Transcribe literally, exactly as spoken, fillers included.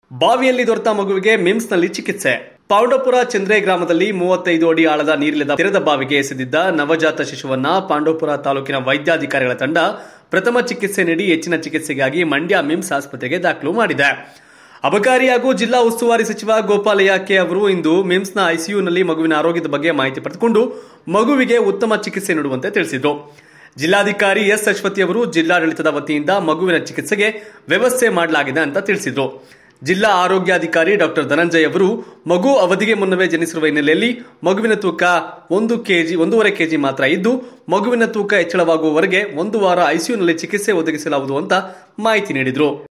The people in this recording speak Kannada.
ಬಾವಿಯಲ್ಲಿ ದೊರೆತ ಮಗುವಿಗೆ ಮಿಮ್ಸ್ನಲ್ಲಿ ಚಿಕಿತ್ಸೆ. ಪಾಂಡವಪುರ ಚಂದ್ರೆ ಗ್ರಾಮದಲ್ಲಿ ಮೂವತ್ತೈದು ಅಡಿ ಆಳದ ನೀರಿಲ್ಲದ ತೆರೆದ ಬಾವಿಗೆ ಎಸೆದಿದ್ದ ನವಜಾತ ಶಿಶುವನ್ನ ಪಾಂಡವಪುರ ತಾಲೂಕಿನ ವೈದ್ಯಾಧಿಕಾರಿಗಳ ತಂಡ ಪ್ರಥಮ ಚಿಕಿತ್ಸೆ ನೀಡಿ ಹೆಚ್ಚಿನ ಚಿಕಿತ್ಸೆಗಾಗಿ ಮಂಡ್ಯ ಮಿಮ್ಸ್ ಆಸ್ಪತ್ರೆಗೆ ದಾಖಲು ಮಾಡಿದೆ. ಅಬಕಾರಿ ಹಾಗೂ ಜಿಲ್ಲಾ ಉಸ್ತುವಾರಿ ಸಚಿವ ಗೋಪಾಲಯ್ಯ ಕೆ ಅವರು ಇಂದು ಮಿಮ್ಸ್ನ ಐಸಿಯುನಲ್ಲಿ ಮಗುವಿನ ಆರೋಗ್ಯದ ಬಗ್ಗೆ ಮಾಹಿತಿ ಪಡೆದುಕೊಂಡು ಮಗುವಿಗೆ ಉತ್ತಮ ಚಿಕಿತ್ಸೆ ನೀಡುವಂತೆ ತಿಳಿಸಿದರು. ಜಿಲ್ಲಾಧಿಕಾರಿ ಎಸ್ ಅಶ್ವತಿ ಅವರು ಜಿಲ್ಲಾಡಳಿತದ ವತಿಯಿಂದ ಮಗುವಿನ ಚಿಕಿತ್ಸೆಗೆ ವ್ಯವಸ್ಥೆ ಮಾಡಲಾಗಿದೆ ಅಂತ ತಿಳಿಸಿದರು. ಜಿಲ್ಲಾ ಆರೋಗ್ಯಾಧಿಕಾರಿ ಡಾಕ್ಟರ್ ಧನಂಜಯ್ ಅವರು ಮಗು ಅವಧಿಗೆ ಮುನ್ನವೇ ಜನಿಸಿರುವ ಹಿನ್ನೆಲೆಯಲ್ಲಿ ಮಗುವಿನ ತೂಕ ಒಂದು ಕೆಜಿ ಒಂದೂವರೆ ಕೆಜಿ ಮಾತ್ರ ಇದ್ದು ಮಗುವಿನ ತೂಕ ಹೆಚ್ಚಳವಾಗುವವರೆಗೆ ಒಂದು ವಾರ ಐಸಿಯುನಲ್ಲಿ ಚಿಕಿತ್ಸೆ ಒದಗಿಸಲಾಗುವುದು ಅಂತ ಮಾಹಿತಿ ನೀಡಿದರು.